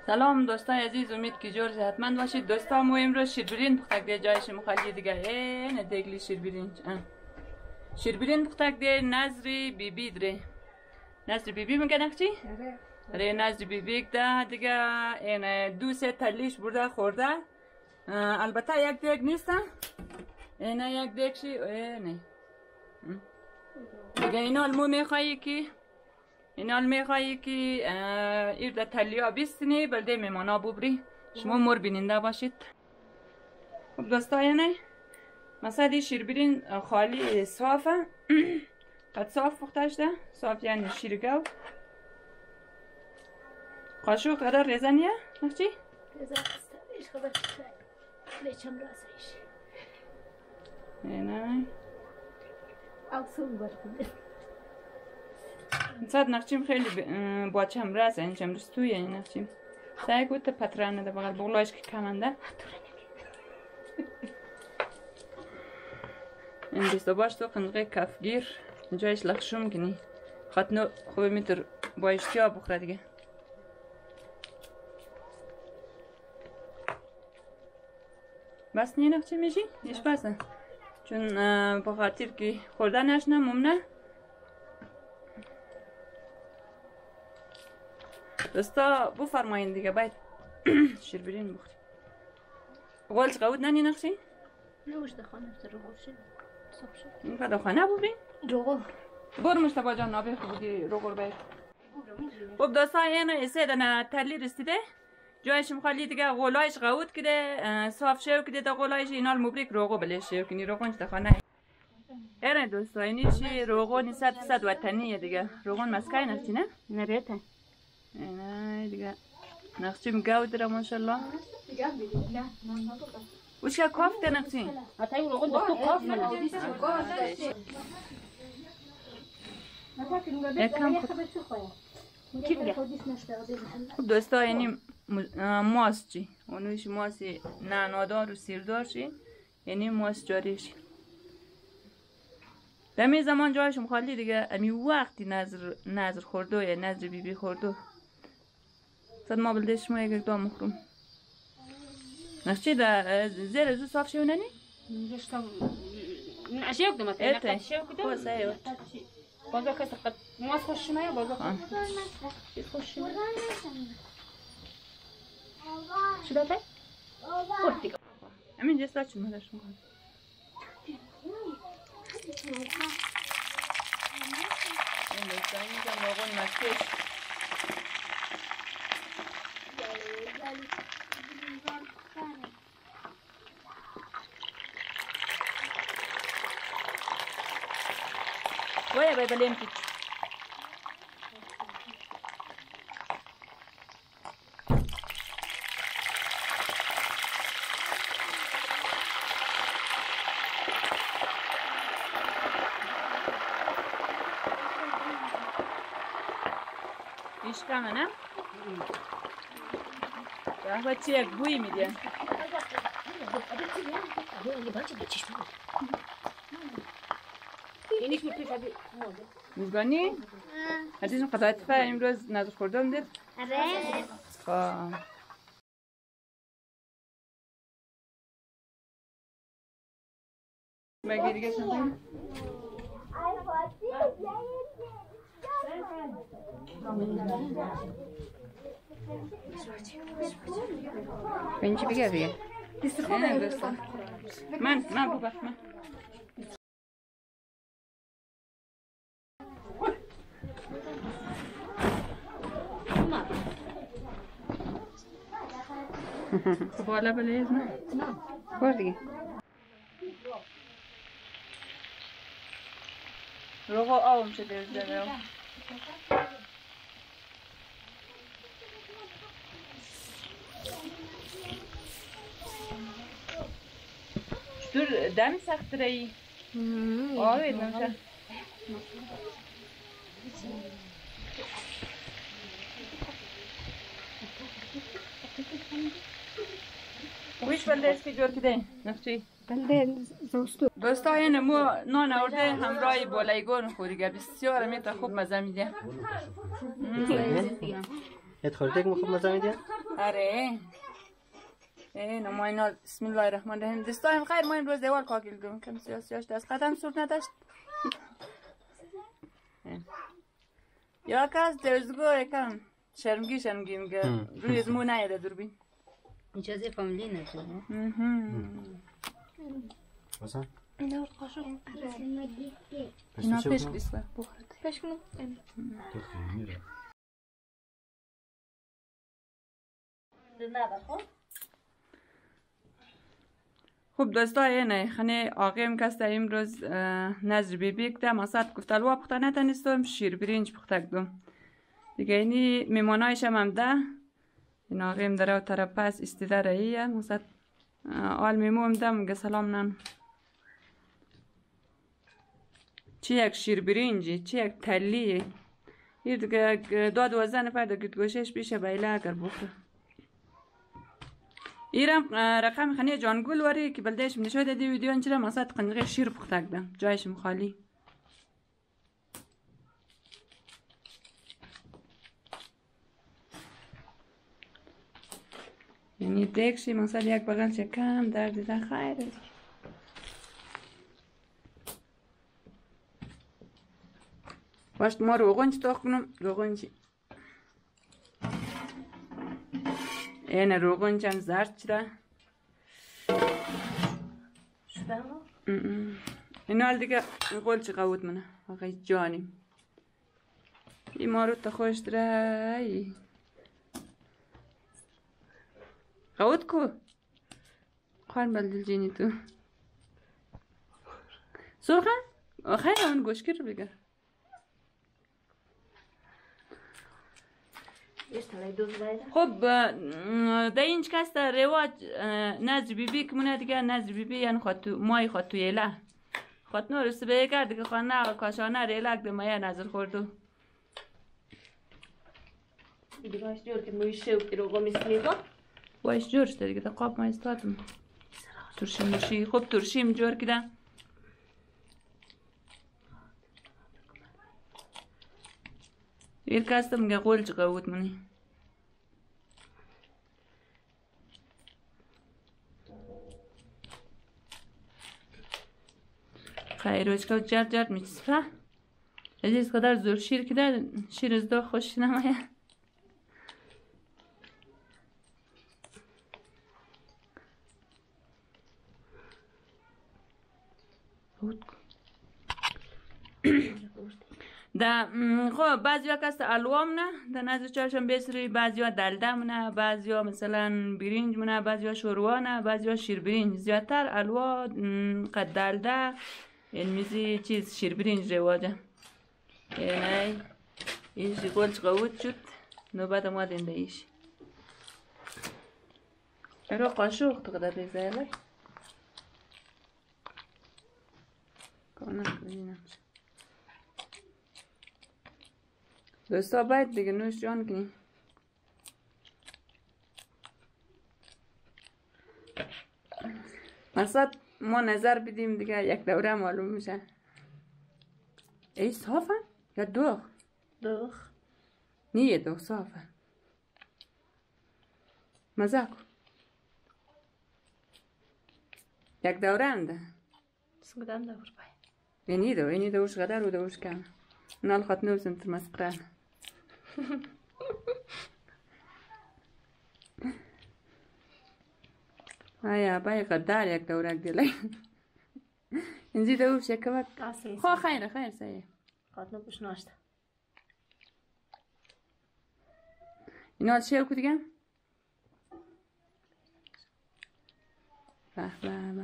سلام دوستای عزیز، امید که جور صحتمند باشید. دوستا ما امروز شیربرین پختک ده جایش مخالی دیگه نه دیگلی شیربرین شیربرین پختک ده نظری بیبی داره. نظری بیبی میگه نخچی؟ ره نظری بیبی ده دیگه این دو سه تلیش برده خورده. البته یک دیگ نیست، اینه یک دیگ شی نه دیگه. اینا المو میخوایی که ایر در تلیا بیستنی بلده میمانا ببری. شما مور بیننده باشید. خب دوستای نه مثلا شیربرین خالی صافه قد صاف پخته شده. صاف یعنی شیرگو قاشق قدر ریزنیه نخچی؟ ریزن ایش خبر لیچم رازش نه اوسون برکنه صد نخچیم خیلی با چمرازه. این چمرز توی این نخچیم سعی گوته پترانه ده بغل بغلاش که کمنده. این بیسته باش تو قنقه کفگیر جایش لخشوم کنی خاتو خوبه میتر با اشتیا بخوره دیگه. بس نی نخچی میشی؟ ایش بسه چون با خاطر که خورده نشنه ممنه. دوستا بفرمایین دیگه باید شیربرین بخوریم. غولش قود ننی نخشی؟ نوش ده خانه بسر رو گوشه صاف شد این پا خانه ببین؟ روغو برو مشتبا جان نابه خوبی روغور باید. خب دوستا اینو ایسه دنه تلی رسیده جایش مخالی دیگه. غولایش قود کده صاف شو کده ده غولایش اینال مبریک روغو بلش شو کنی. روغونش ده خانه اینه دوستا اینیشی روغونی 100% وطنیه دیگه. روغون مسکای نخچی نه؟ نریته اینه دیگه نخچیم گاو داره ماشالله. وش که کافته نخچیم؟ حتی اون روغون دستو کاف منه یکم دوستا اینی ماست چی؟ اونوش ماسی نانادار و سیردار چی؟ یعنی ماست جاریش دمی زمان جایش مخالی دیگه. امی وقتی نظر خوردو یا نظر بیبی خوردو صد ما بلدش ما یک دام مخروم نخچی ده زیر زو صاف شو ننی؟ اشياء قدامك ايه اشياء قدامك ايوه بازو كسر قد ما تخش معايا بازو تخش شو ده طيب؟ قلت امين جسا شو ما داش مخال این دستانی که موقعون مسکش ویا بای بلیم پیچ ایش کمه نه؟ قهوه چی یک بوی میده. میزبانی؟ عزیزم قطعات فا امروز نظر خوردم دید؟ آره بگی دیگه سنبایی؟ بینچی بگه دیگه من ببخ من خب حالا بلیز نه بار دیگه روغو آوم شده زده چطور دمی سخت رایی؟ آوید نمشه ویش بلده اسکی جور کده نفچی؟ بلده زوستو دوستا این مو نان آورده همراهی بالایگان خوریگه بسیار میتا خوب مزه میده. ات خورده که خوب مزه میده؟ آره اینو ما اینا بسم الله الرحمن الرحیم دستایم خیر ما امروز دیوار کاکیل دون کم سیاسیاش دست قدم سور نداشت یا کس درزگو یکم شرمگی میگه روی ازمو نیاده دوربین اجازه فامیلی نداره مثلا اینا قاشق اینا پیش بیسته بخورد پیش کنم خوب دوستای نه خانه آقایم کسته امروز نظر بیبی کده مساد گفتل وا پخته نتنیستم شیر برنج پخته کدم دیگه اینی میمانایش هم ده این آقایم در او طرف پس استیده راییه مساد آل میموم ده مگه سلام نن چی یک شیر برنجی چی یک تلیه این دیگه 12 نفر دیگه گوشش بیشه بیله اگر بخوره ایرم رقم خانه جانگول واری که بلدهش نشون دادی ویدیو انچره مساد قنقه شیر پخته کدم جایشم خالی یعنی دیگشی مساد یک بغل کم در دیده خیره باشت ما روغنچ تاخ کنم روغنچی اینه روغن چند زرد چرا شدم این حال دیگه قول چه قوت منه آقای جانیم این ما رو تا خوش درهی قوت کو خوان بلدل جینی تو سرخه خیلی اون گوشکی رو بگر خب ده اینج کس در رواج نظر بیبی که مونه دیگه نظر بیبی یعنی خاتو مای خاتو ایله خاتو نورسته بگر دیگه خانه کاشانه ریلک ده مایه نظر خوردو دیگه باش جور که موی شوک رو گو میسنی با باش جور شده دیگه ده قاب ما استادم ترشی مرشی خب ترشیم جور کده یک کس میگه قول چه قوت منی خیروش که جرد جرد میچسبه عزیز قدر زور شیر کده شیر از دو خوش نمایه ده خب بعضی ها کست الوام نه ده نزد چارشم بسری بعضی ها دلدم نه بعضی ها مثلا برنج نه بعضی ها شوروا نه بعضی ها شیر برنج زیادتر الوا قد دلده این میزی چیز شیر برنج رواجه اینه ایشی گلچ قوت شد نوبت ما دنده ایشی ایرا قاشق تو قدر ریزه ایلی کانم کنینم دوستا باید دیگه نوش جان کنی مقصد ما نظر بدیم دیگه یک دوره معلوم میشه ای صافه یا دوخ؟ دوخ نیه دوخ صافه مزه کن یک دوره انده سگدم دور باید اینی دوش قدر و دوش کم نال خط نوزم تر مسقران آیا بای قدر یک دورک دیلی اینجی دوش یک وقت خواه خیر سایه خاطر پوش ناشته این حال شیو که دیگه به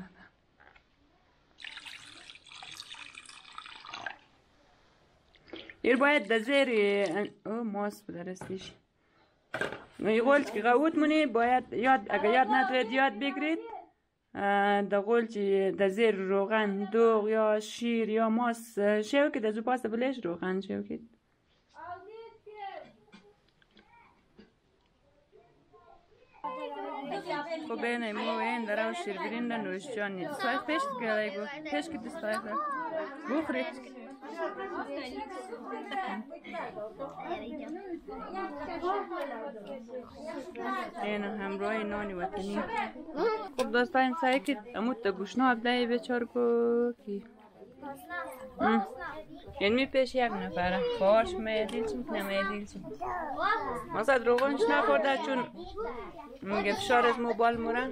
ایر باید در زیر ماس بدرستیش قول که قوت منی باید یاد اگر یاد ندارید یاد بگیرید در قول که در زیر روغن دوغ یا شیر یا ماس شو که در زو پاس بلیش روغن شو که خب اینه مو این در او شیر برین در نوش جان نید سایف پیش که لایگو پیش که دستایف بخورید این همراه نانی وطنی. خب دوستان سعی که امود تا گوشنا بدهی بیچار کو کی یعنی پیش یک نفره خوش میدیل چون نمیدیل چون مثلا روغنش نخورده چون میگه فشار از موبایل مرن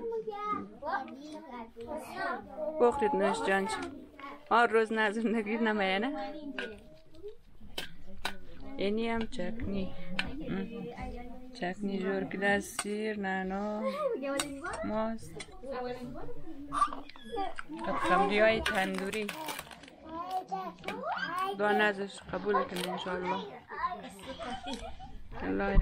بخورید نوش جانچ هر روز نظر نگیر نمیانه اینی هم چکنی چکنی جور کده از سیر نانا ماست خمری های تندوری دو نزش قبول کنه انشاءالله.